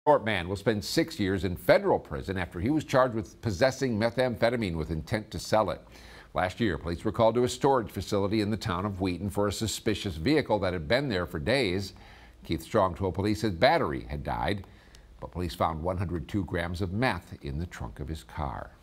Thorp man will spend 6 years in federal prison after he was charged with possessing methamphetamine with intent to sell it. Last year, police were called to a storage facility in the town of Wheaton for a suspicious vehicle that had been there for days. Keith Strong told police his battery had died, but police found 102 grams of meth in the trunk of his car.